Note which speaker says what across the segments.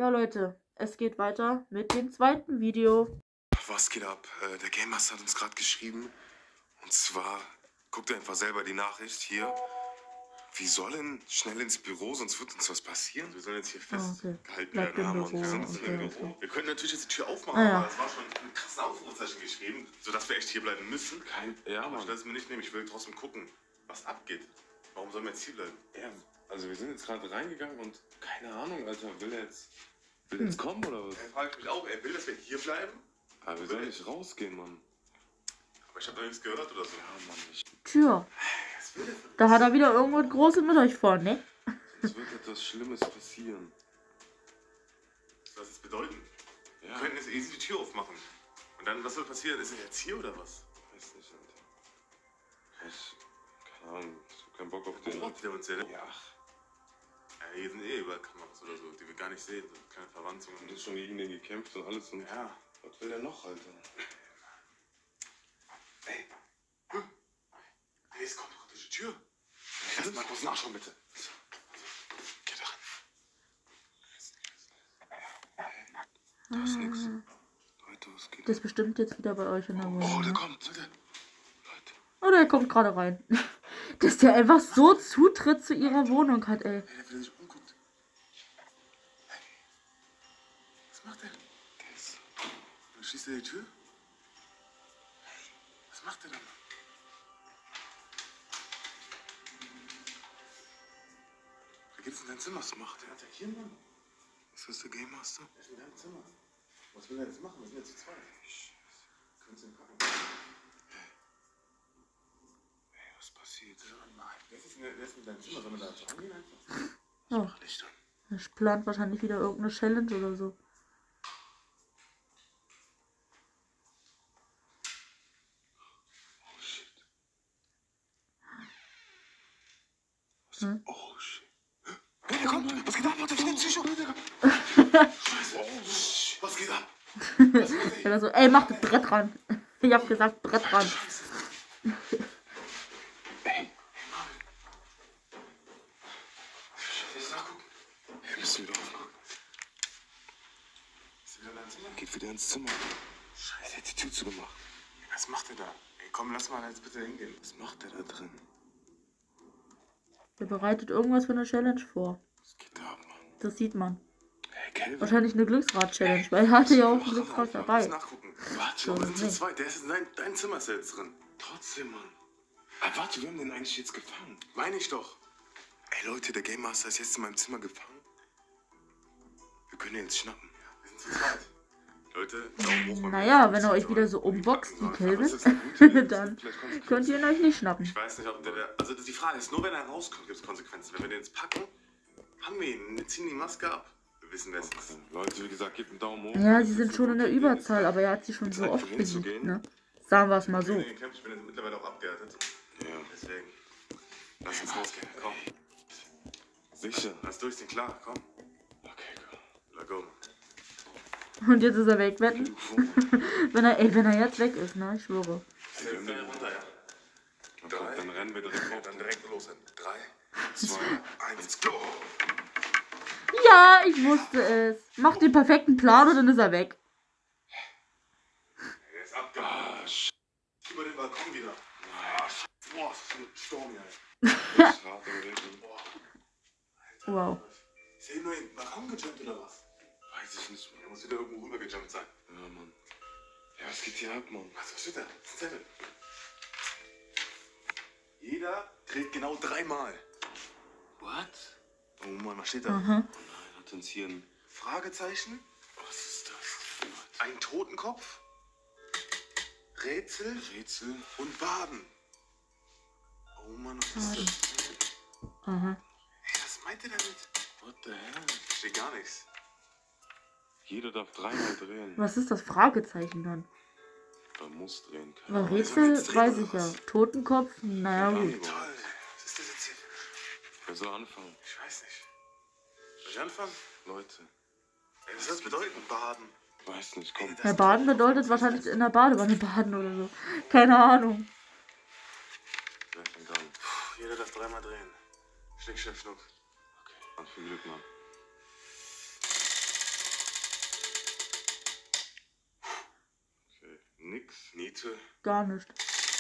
Speaker 1: Ja, Leute, es geht weiter mit dem zweiten Video.
Speaker 2: Was geht ab? Der Game Master hat uns gerade geschrieben. Und zwar, guckt einfach selber die Nachricht hier. Wir sollen schnell ins Büro, sonst wird uns was passieren. Wir sollen jetzt hier festgehalten
Speaker 1: Bleibt
Speaker 2: werden.
Speaker 1: im
Speaker 2: Und
Speaker 1: Büro.
Speaker 2: wir sind jetzt
Speaker 1: Okay,
Speaker 2: im Büro. Wir können natürlich jetzt die Tür aufmachen,
Speaker 1: Ah, ja.
Speaker 2: aber es war schon ein krasses Aufrufzeichen geschrieben, sodass wir echt hier bleiben müssen. Aber ich lasse es mir nicht nehmen. Ich will trotzdem gucken, was abgeht. Warum sollen wir jetzt hier bleiben?
Speaker 3: Ja, also wir sind jetzt gerade reingegangen und keine Ahnung, Alter, will er jetzt kommen oder was?
Speaker 2: Er fragt mich auch, er will, dass wir hier bleiben.
Speaker 3: Aber wir sollen nicht rausgehen, Mann.
Speaker 2: Aber ich habe noch nichts gehört oder so.
Speaker 3: Ja, Mann,
Speaker 1: Tür.
Speaker 2: Was will der von uns?
Speaker 1: Da hat er wieder irgendwas Großes mit euch vor, ne?
Speaker 3: es wird etwas Schlimmes passieren.
Speaker 2: Was soll das jetzt bedeuten?
Speaker 3: Ja,
Speaker 2: Wir könnten jetzt easy die Tür aufmachen. Und dann, was soll passieren? Ist er jetzt hier oder was?
Speaker 3: weiß nicht, Alter. Keine Ahnung, ich hab keinen Bock auf den.
Speaker 2: Wo der uns ja?
Speaker 3: Ja,
Speaker 2: Ja, hier sind überall Kameras oder so, die wir gar nicht sehen. So kleine Verwandzungen.
Speaker 3: und ist schon gegen den gekämpft und alles und
Speaker 2: Ja.
Speaker 3: was will er noch, Alter?
Speaker 2: Ey. Hey, es kommt doch durch die Tür. Lass mal kurz nachschauen, bitte. Geh da ran.
Speaker 3: Da ist nix. Leute, was geht?
Speaker 1: Das ist bestimmt jetzt wieder bei euch in der
Speaker 2: Oh,
Speaker 1: Wohnung.
Speaker 2: der
Speaker 1: Ne?
Speaker 2: kommt, Leute. Leute.
Speaker 1: Oder er kommt gerade rein. Dass der einfach so Zutritt zu ihrer Wohnung hat, ey.
Speaker 2: Hey, der will sich umguckt. Hey. Was macht der? Dann schließt er die Tür. Was macht der dann? Wer geht jetzt in dein Zimmer? Was macht der? Attackieren, Mann. Ist das der Game Master? Er ist in deinem Zimmer. Was will er jetzt machen? Wir sind jetzt zu zweit. Können Sie ihn packen? Hey, was passiert? Nein, wer ist in deinem Zimmer? Sollen wir da rangehen einfach?
Speaker 1: Oh,
Speaker 2: Mach Licht an.
Speaker 1: er plant wahrscheinlich wieder irgendeine Challenge oder so.
Speaker 2: Oh shit.
Speaker 1: Hm?
Speaker 2: Oh shit. Hey, der kommt! Was geht ab? Warte, ich bin Psycho! Scheiße! Oh, shit. Was geht ab? Was geht
Speaker 1: Er so, ey, mach das Brett ran. Ich hab gesagt, Brett ran.
Speaker 2: Ey, Mann. Ich muss nachgucken. Wir müssen wieder aufgucken. Ist er wieder in deinem Zimmer?
Speaker 3: Geht wieder ins Zimmer.
Speaker 2: Scheiße.
Speaker 3: Er hat die Tür zugemacht.
Speaker 2: Was macht er da? Ey, komm, lass mal jetzt bitte hingehen.
Speaker 3: Was macht er da drin?
Speaker 1: Der bereitet irgendwas für eine Challenge vor.
Speaker 3: Was geht da ab, Mann?
Speaker 1: Das sieht man.
Speaker 3: Hey, Kelvin.
Speaker 1: Wahrscheinlich eine Glücksrad-Challenge, weil er hatte ja auch ein Glücksrad
Speaker 2: Wir müssen
Speaker 1: dabei.
Speaker 2: nachgucken.
Speaker 3: Warte,
Speaker 1: So,
Speaker 2: Wir sind zu
Speaker 1: nee.
Speaker 2: zweit. Der ist in dein Zimmer ist er jetzt drin.
Speaker 3: trotzdem, Mann. Aber warte, wir haben den eigentlich jetzt gefangen.
Speaker 2: Meine ich doch.
Speaker 3: Ey, Leute, der Game Master ist jetzt in meinem Zimmer gefangen. Wir können ihn jetzt schnappen.
Speaker 2: Wir sind zu zweit. Leute, Daumen hoch.
Speaker 1: Naja, wenn er euch wieder so umboxt wie Kelvin, dann könnt ihr ihn euch nicht schnappen.
Speaker 2: Ich weiß nicht, ob der. Also die Frage ist, nur wenn er rauskommt, gibt es Konsequenzen. Wenn wir den jetzt packen, haben wir ihn. Wir ziehen die Maske ab. Wir wissen, wer es ist.
Speaker 3: Leute, wie gesagt, gebt einen Daumen hoch.
Speaker 1: Ja, sie sind schon in der Überzahl, aber er hat sie schon so oft besiegt, ne? Sagen wir es mal so.
Speaker 2: Ich bin jetzt mittlerweile auch abgehärtet.
Speaker 3: Ja.
Speaker 2: Deswegen. Lass uns losgehen. Komm.
Speaker 3: Sicher.
Speaker 2: Lass durchziehen, klar. Komm.
Speaker 3: Okay, komm.
Speaker 2: Let go.
Speaker 1: Und jetzt ist er weg, wetten? wenn er jetzt weg ist, ne? Ich schwöre.
Speaker 2: Runter, ja.
Speaker 3: Okay, dann rennen wir direkt auf.
Speaker 2: Dann direkt los. 3, 2, 1, go!
Speaker 1: Ja, ich wusste es. Macht den perfekten Plan und dann ist er weg.
Speaker 2: Er ist abgehauen. Über den Balkon wieder. Boah, das ist ein Sturm hier.
Speaker 3: Das ist hart im Regen.
Speaker 1: Wow.
Speaker 2: Ist er hier nur in den Balkon gejumpt oder was?
Speaker 3: Weiß ich nicht, Mann.
Speaker 2: Er muss wieder irgendwo rüber gejumpt sein.
Speaker 3: Ja, Mann. Ja, was geht hier ab, Mann?
Speaker 2: Was steht da? Das ist ein Zettel. Jeder dreht genau 3 Mal.
Speaker 3: What?
Speaker 2: Oh Mann, was steht da?
Speaker 1: Aha.
Speaker 3: Oh nein, hat uns hier ein...
Speaker 2: Fragezeichen,
Speaker 3: Was ist das?
Speaker 2: ein Totenkopf, Rätsel
Speaker 3: Rätsel?
Speaker 2: und Baden. Oh Mann, was ist das?
Speaker 1: Aha.
Speaker 2: Hey, was meint ihr damit?
Speaker 3: What the hell?
Speaker 2: Steht gar nichts.
Speaker 3: Jeder darf 3-mal drehen.
Speaker 1: Was ist das Fragezeichen dann?
Speaker 3: Man muss drehen.
Speaker 1: Weil
Speaker 3: Keine Ahnung.
Speaker 1: Rätsel weiß ich ja. Totenkopf, naja gut.
Speaker 2: Toll. Was ist das jetzt hier?
Speaker 3: Wer soll anfangen?
Speaker 2: Ich weiß nicht. Soll ich anfangen?
Speaker 3: Leute,
Speaker 2: Ey, was soll das bedeuten? Baden.
Speaker 3: weiß nicht, komm.
Speaker 1: Ja, baden bedeutet wahrscheinlich in der Badewanne baden oder so. Keine Ahnung.
Speaker 3: Wer fängt an?
Speaker 2: Puh, jeder darf 3 Mal drehen. Schnick, schnack, schnuck.
Speaker 3: Okay, dann viel Glück, Mann.
Speaker 2: Nix. Niete.
Speaker 1: Gar nicht.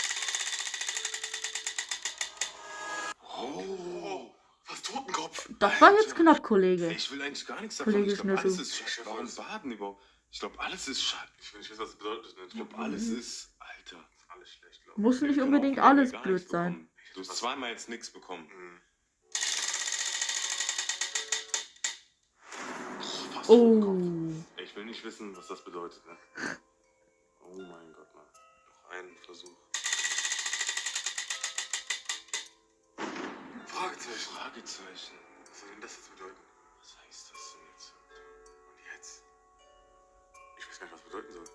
Speaker 2: Oh, was Totenkopf.
Speaker 1: Das war jetzt knapp, Kollege.
Speaker 2: Ich will eigentlich gar nichts davon.
Speaker 1: Kollege
Speaker 2: Ich glaube, alles
Speaker 1: Schnüffel.
Speaker 2: ist scheiße. Warum baden überhaupt? Ich glaube, alles ist scheiße. Ich will nicht wissen, was das bedeutet. Ich glaube, alles ist... Alter, ist alles schlecht, glaube ich.
Speaker 1: Muss nicht
Speaker 2: Wir können
Speaker 1: unbedingt
Speaker 2: aufhören,
Speaker 1: alles
Speaker 2: gar
Speaker 1: blöd
Speaker 2: nichts
Speaker 1: sein.
Speaker 2: bekommen. Du hast zweimal jetzt nichts bekommen.
Speaker 1: Oh.
Speaker 2: Ich will nicht wissen, was das bedeutet, ne? Oh mein Gott, Mann. Noch einen Versuch. Fragezeichen. Fragezeichen. Was soll denn das jetzt bedeuten? Was heißt das denn jetzt? Und jetzt? Ich weiß gar nicht, was das bedeuten soll.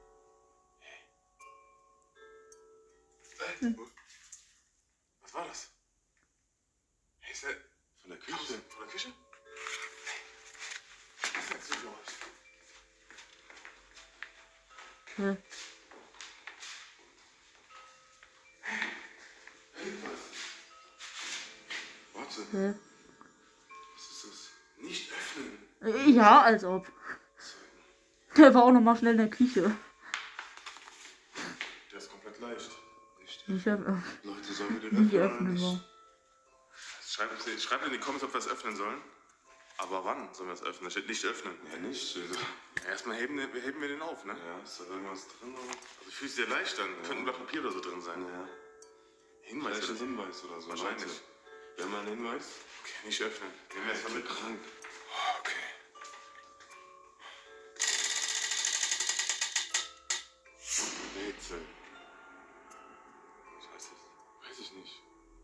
Speaker 2: Hey. Was war das? Hey, ist der von der Küche? Von der Küche? Was sagst du, George?
Speaker 1: Hä?
Speaker 2: Warte,
Speaker 1: Hä?
Speaker 2: was ist das? Nicht öffnen.
Speaker 1: Ja, als ob. Der war auch noch mal schnell in der Küche.
Speaker 2: Der ist komplett leicht. Nicht
Speaker 1: Ich hab
Speaker 2: Leute, sollen wir den
Speaker 1: nie
Speaker 2: öffnen oder
Speaker 1: geöffnet war.
Speaker 2: nicht? Schreibt in die Comments, ob wir es öffnen sollen. Aber wann sollen wir es öffnen? Da steht nicht öffnen. Ja, nicht. Ja, erstmal heben wir den auf, ne? Ja, ist da irgendwas drin? Oder? Also fühlst du dir leicht an? Könnte ein Blatt Papier oder so drin sein. Ja. Hinweis
Speaker 3: Vielleicht
Speaker 2: oder
Speaker 3: ein Hinweis oder so.
Speaker 2: Wahrscheinlich.
Speaker 3: Leute, wir haben einen Hinweis.
Speaker 2: Okay, nicht öffnen. Nehmen wir erstmal mit.
Speaker 3: Krank.
Speaker 2: Oh, okay.
Speaker 3: Rätsel.
Speaker 2: Was heißt das? Weiß ich nicht.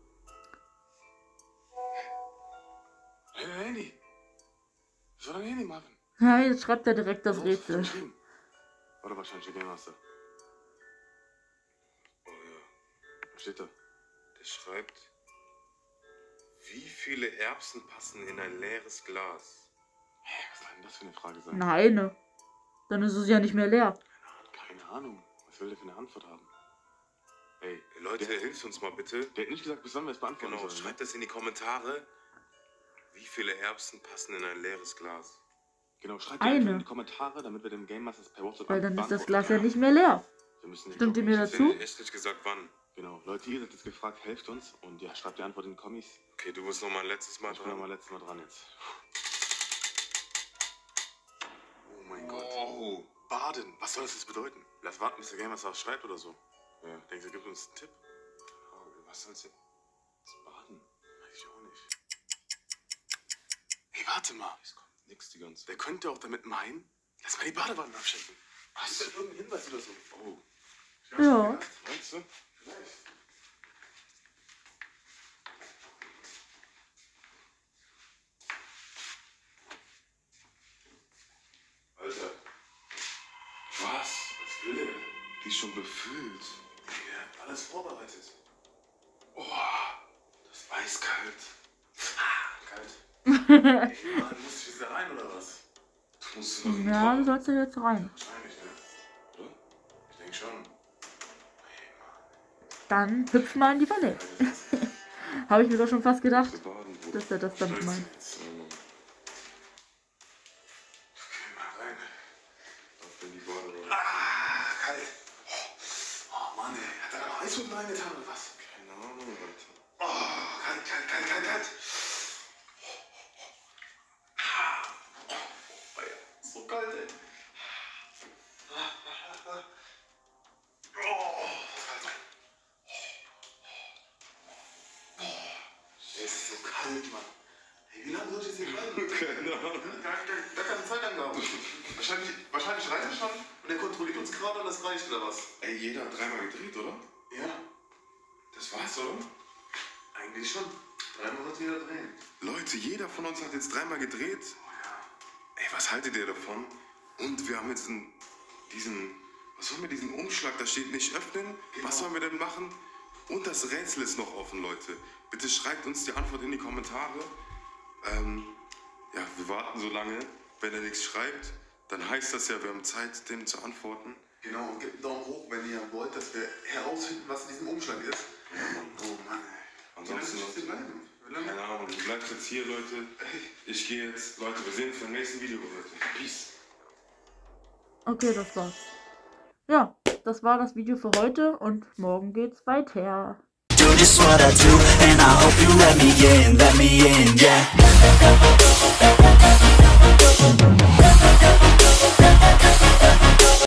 Speaker 2: Hey, dein Handy. Was war dein Handy, Marvin?
Speaker 1: Ja, jetzt schreibt er direkt das Rätsel.
Speaker 2: Geschrieben. Warte, wahrscheinlich der Game Master. Oh ja. Was steht da? Der schreibt, wie viele Erbsen passen in ein leeres Glas? Hä, was kann denn das für eine Frage sein?
Speaker 1: Nein. Dann ist es ja nicht mehr leer.
Speaker 2: Keine Ahnung. Was will der für eine Antwort haben? Ey, Leute, hilft uns mal bitte. Der hat nicht gesagt, bis wann wir es beantworten
Speaker 3: Genau,
Speaker 2: sollen.
Speaker 3: schreibt das in die Kommentare. Wie viele Erbsen passen in ein leeres Glas?
Speaker 2: Genau, schreibt
Speaker 1: Eine.
Speaker 2: einfach in die Kommentare, damit wir dem Game Master per WhatsApp
Speaker 1: Weil dann ist das
Speaker 2: beantworten
Speaker 1: Glas ja
Speaker 2: können.
Speaker 1: nicht mehr leer.
Speaker 2: Wir müssen
Speaker 1: Stimmt ihr mir
Speaker 3: Ich
Speaker 1: dazu?
Speaker 3: hätte echt nicht gesagt, wann.
Speaker 2: Genau, Leute, ihr seid jetzt gefragt, helft uns und ja, schreibt die Antwort in die Kommis.
Speaker 3: Okay, du musst noch mal ein letztes Mal
Speaker 2: Ich bin noch
Speaker 3: dran.
Speaker 2: mal letztes Mal dran jetzt. Oh mein Gott.
Speaker 3: Oh.
Speaker 2: Baden, was soll das jetzt bedeuten? Lass warten, bis der Game Master was schreibt oder so. Ja. Denkst du, er gibt uns einen Tipp?
Speaker 3: Was soll's jetzt?
Speaker 2: Baden? Weiß ich auch nicht. Hey, warte mal.
Speaker 3: Es kommt nix die ganze
Speaker 2: Der
Speaker 3: Zeit.
Speaker 2: könnte auch damit meinen, lass mal die Badewanne abschenken.
Speaker 3: Was?
Speaker 2: Ist da irgendein Hinweis oder so?
Speaker 3: Oh.
Speaker 1: Ja.
Speaker 2: Meinst du? Vielleicht.
Speaker 3: Alter,
Speaker 2: Was? Was will er?
Speaker 3: die ist schon befüllt.
Speaker 2: Ja, alles vorbereitet.
Speaker 3: Oh, das ist eiskalt.
Speaker 2: Kalt. Hey, Mann, muss ich jetzt da rein oder was?
Speaker 3: Du musst noch
Speaker 1: Ja, du sollst ja jetzt rein.
Speaker 2: Wahrscheinlich, ne?
Speaker 3: oder?
Speaker 2: Ich denke schon.
Speaker 1: Dann hüpf mal in die Wanne. Habe ich mir doch schon fast gedacht,
Speaker 3: Wir baden, Bruder.
Speaker 1: dass er das damit meint.
Speaker 2: Okay, mal rein.
Speaker 3: Ab in die Badewanne.
Speaker 2: Kalt. Oh Mann, ey. Hat er da noch Eiswürfel reingetan oder was?
Speaker 3: Keine Ahnung, Alter.
Speaker 2: Oh, kalt. So kalt, ey. Es ist so kalt, Mann. Hey, wie lange soll ich jetzt hier bleiben?
Speaker 3: Keine Ahnung.
Speaker 2: Gar keine Zeitangabe. Wahrscheinlich reicht es schon und er kontrolliert uns gerade und das reicht oder was?
Speaker 3: Ey, jeder hat dreimal gedreht, oder?
Speaker 2: Ja,
Speaker 3: Das war's, oder?
Speaker 2: eigentlich schon. Dreimal wird jeder drehen.
Speaker 3: Leute, jeder von uns hat jetzt dreimal gedreht. Ey, was haltet ihr davon? Und wir haben jetzt was sollen wir diesen Umschlag, da steht nicht öffnen.
Speaker 2: Genau.
Speaker 3: Was sollen wir denn machen? Und das Rätsel ist noch offen, Leute. Bitte schreibt uns die Antwort in die Kommentare. Ja, wir warten so lange. Wenn er nichts schreibt, dann heißt das ja, wir haben Zeit, dem zu antworten.
Speaker 2: Genau, und gebt einen Daumen hoch, wenn ihr wollt, dass wir herausfinden, was in diesem Umschlag ist. Oh Mann, ey.
Speaker 3: Ansonsten,
Speaker 2: Wie lange soll ich hier bleiben? Wie lange?
Speaker 3: keine Ahnung, du bleibst jetzt hier, Leute. Ich gehe jetzt. Leute, wir sehen uns beim nächsten Video, Leute. Peace.
Speaker 1: Okay, das war's. Ja, das war das Video für heute und morgen geht's weiter.
Speaker 4: Do just what I do, and I hope you let me in, yeah.